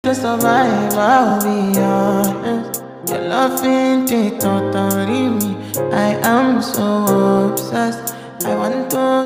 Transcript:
To survive, I'll be honest. Your love ain't it, totally me. I am so obsessed. I want to